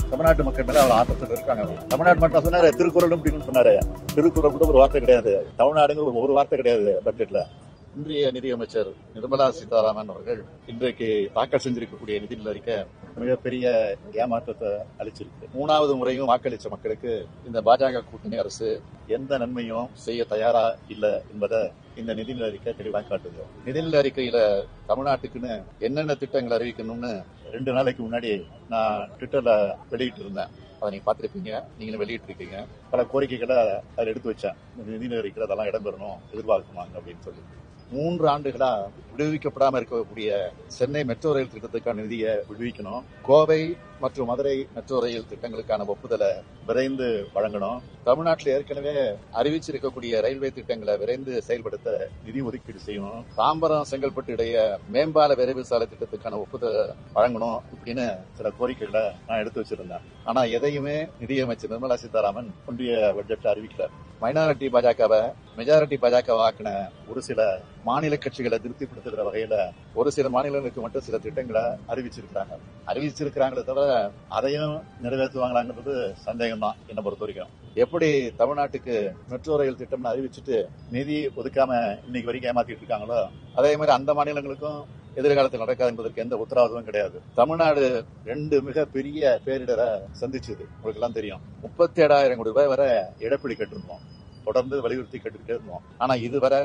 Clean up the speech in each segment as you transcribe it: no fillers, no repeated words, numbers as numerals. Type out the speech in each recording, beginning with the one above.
தமிழ்நாட்டு மக்கள் மேல அவ்வளவு ஆத்திரத்தில் இருக்காங்க. தமிழ்நாடு மட்டும் சொன்னாரு, திருக்குறளும் பிடிக்கும்னு சொன்னாரு. திருக்குறள் கூட ஒரு வார்த்தை கிடையாது, தமிழ்நாடுங்க ஒரு வார்த்தை கிடையாது பட்ஜெட்ல. இன்றைய நிதியமைச்சர் நிர்மலா சீதாராமன் அவர்கள் இன்றைக்கு தாக்கல் செஞ்சிருக்கக்கூடிய நிதி அறிக்கை மிகப்பெரிய ஏமாற்றத்தை அளிச்சிருக்கு. 3வது முறையும் வாக்களிச்ச மக்களுக்கு இந்த பாஜக கூட்டணி அரசு எந்த நன்மையும் செய்ய தயாரா இல்ல என்பதை இந்த நிதி அறிக்கை தெளிவாக காட்டுது. நிதி அறிக்கையில தமிழ்நாட்டுக்குன்னு என்னென்ன திட்டங்கள் அறிவிக்கணும்னு 2 நாளைக்கு முன்னாடி நான் ட்விட்டர்ல வெளியிட்டு இருந்தேன். அதை நீங்க பார்த்திருப்பீங்க, நீங்களும் வெளியிட்டு இருக்கீங்க. பல கோரிக்கைகளை அதில் எடுத்து வச்சேன். நிதி அறிக்கையில் அதெல்லாம் இடம்பெறணும், எதிர்பார்க்குமாங்க அப்படின்னு சொல்லி. 3 ஆண்டுகளா விடுவிக்கப்படாம இருக்கக்கூடிய சென்னை மெட்ரோ ரயில் திட்டத்துக்கான நிதியை விடுவிக்கணும். கோவை மற்றும் மதுரை மெட்ரோ ரயில் திட்டங்களுக்கான ஒப்புதலை விரைந்து வழங்கணும். தமிழ்நாட்டில் ஏற்கனவே அறிவிச்சிருக்கக்கூடிய ரயில்வே திட்டங்களை விரைந்து செயல்படுத்த நிதி ஒதுக்கீடு செய்யணும். தாம்பரம் செங்கல்பட்டு இடையே மேம்பால விரைவு சாலை திட்டத்துக்கான ஒப்புதல் வழங்கணும். இப்படின்னு சில கோரிக்கைகளை நான் எடுத்து வச்சிருந்தேன். ஆனா எதையுமே நிதியமைச்சர் நிர்மலா சீதாராமன் ஒன்றிய பட்ஜெட்ல அறிவிக்கல. மைனாரிட்டி பாஜகவை மெஜாரிட்டி பாஜக ஆக்கின ஒரு சில மாநில கட்சிகளை திருப்திப்படுத்துகிற வகையில ஒரு சில மாநிலங்களுக்கு மட்டும் சில திட்டங்களை அறிவிச்சிருக்கிறாங்களே தவிர அதையும் நிறைவேற்றுவாங்களாங்கிறது சந்தேகம் தான் என்னை பொறுத்த வரைக்கும். எப்படி தமிழ்நாட்டுக்கு மெட்ரோ ரயில் திட்டம்னு அறிவிச்சுட்டு நிதி ஒதுக்காம இன்னைக்கு வரைக்கும் ஏமாத்திட்டு இருக்காங்களோ, அதே மாதிரி அந்த மாநிலங்களுக்கும் எதிர்காலத்தில் நடக்காது என்பதற்கு எந்த உத்தரவாதமும் கிடையாது. தமிழ்நாடு 2 மிகப்பெரிய பேரிடரை சந்திச்சது உங்களுக்கு எல்லாம் தெரியும். 37,000 கோடி ரூபாய் வரை இழப்பீடு கேட்டிருந்தோம். தொடர்ந்து வலியுறுத்தி கேட்டுக்கிட்டே இருந்தோம். ஆனா இதுவரை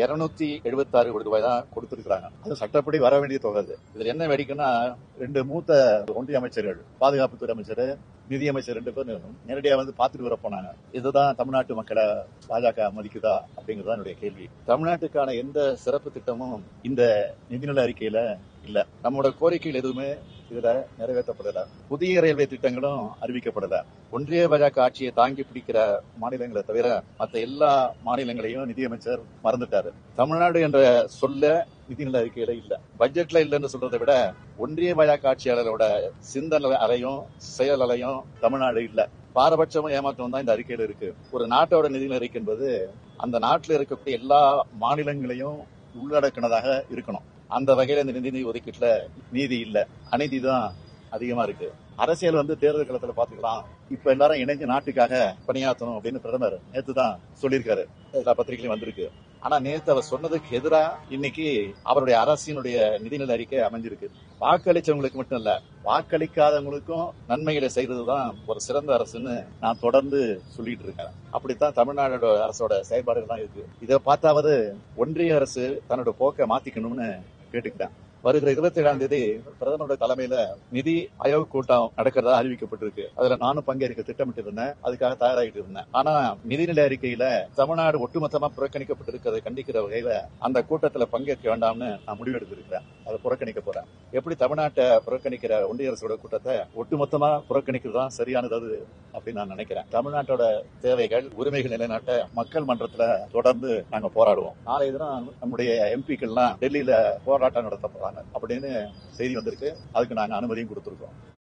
276 கோடி ரூபாய் தான் கொடுத்திருக்காங்க. அது சட்டப்படி வர வேண்டிய தொகை. இதுல என்ன வேடிக்கைன்னா, 2 மூத்த ஒன்றிய அமைச்சர்கள், பாதுகாப்புத்துறை அமைச்சர், நிதியமைச்சர் 2 பேரும் நேரடியா வந்து பார்த்துட்டு வர போனாங்க. இதுதான் தமிழ்நாட்டு மக்களை பாஜக மதிக்குதா அப்படிங்கறத என்னுடைய கேள்வி. தமிழ்நாட்டுக்கான எந்த சிறப்பு திட்டமும் இந்த நிதிநிலை அறிக்கையில இல்ல. நம்மளோட கோரிக்கைகள் எதுவுமே இதுல நிறைவேற்றப்படல. புதிய ரயில்வே திட்டங்களும் அறிவிக்கப்படல. ஒன்றிய பாஜக ஆட்சியை தாங்கி பிடிக்கிற மாநிலங்களை தவிர மற்ற எல்லா மாநிலங்களையும் நிதியமைச்சர் மறந்துட்டாரு. தமிழ்நாடு என்ற சொல்ல நிதிநிலை அறிக்கையில இல்ல. பட்ஜெட்ல இல்லைன்னு சொல்றதை விட ஒன்றிய பாஜக ஆட்சியாளரோட சிந்தனை அலையும் செயல் அலையும் தமிழ்நாடு இல்ல. பாரபட்சமும் ஏமாற்றம் தான் இந்த அறிக்கையில இருக்கு. ஒரு நாட்டோட நிதிநிலை அறிக்கை என்பது அந்த நாட்டில் இருக்கக்கூடிய எல்லா மாநிலங்களையும் உள்ளடக்கினதாக இருக்கணும். அந்த வகையில இந்த நிதி ஒதுக்கீட்டுல நீதி இல்ல, அநீதி தான் அதிகமா இருக்கு. அரசியல் தேர்தல் களத்துல பாத்துக்கலாம். இப்ப எல்லாரும் இணைஞ்சு நாட்டுக்காக பணியாற்றணும் அப்படின்னு பிரதமர் நேத்து தான் சொல்லியிருக்காரு. எல்லா பத்திரிகையிலும் வந்திருக்கு. ஆனா நேத்து அவர் சொன்னதுக்கு எதிரா இன்னைக்கு அவருடைய அரசினுடைய நிதிநிலை அறிக்கை அமைஞ்சிருக்கு. வாக்களிச்சவங்களுக்கு மட்டும் இல்ல, வாக்களிக்காதவங்களுக்கும் நன்மைகளை செய்ததுதான் ஒரு சிறந்த அரசுன்னு நான் தொடர்ந்து சொல்லிட்டு இருக்கேன். அப்படித்தான் தமிழ்நாடு அரசோட செயல்பாடுகள் தான் இருக்கு. இதை பார்த்தாவது ஒன்றிய அரசு தன்னோட போக்கை மாத்திக்கணும்னு கேட்டுக்கிட்டேன். வருகிற 27ஆம் தேதி பிரதமரோட தலைமையில நிதி ஆயோக் கூட்டம் நடக்கிறதா அறிவிக்கப்பட்டிருக்கு. அதுல நானும் பங்கேற்க திட்டமிட்டு இருந்தேன், அதுக்காக தயாராகிட்டு இருந்தேன். ஆனா நிதிநிலை அறிக்கையில தமிழ்நாடு ஒட்டுமொத்தமா புறக்கணிக்கப்பட்டிருக்கிறதை கண்டிக்கிற வகையில அந்த கூட்டத்துல பங்கேற்க வேண்டாம்னு நான் முடிவெடுத்திருக்கிறேன். அதை புறக்கணிக்க போறேன். எப்படி தமிழ்நாட்டை புறக்கணிக்கிற ஒன்றிய அரசோட கூட்டத்தை ஒட்டுமொத்தமா புறக்கணிக்கிறது தான் சரியானது அப்படின்னு நான் நினைக்கிறேன். தமிழ்நாட்டோட தேவைகள், உரிமைகள் நிலைநாட்ட மக்கள் மன்றத்துல தொடர்ந்து நாங்க போராடுவோம். நாளைய தினம் நம்முடைய எம்பிக்கள்லாம் டெல்லியில போராட்டம் நடத்த போறாங்க அப்படின்னு செய்தி வந்திருக்கு. அதுக்கு நாங்க அனுமதியும் கொடுத்திருக்கோம்.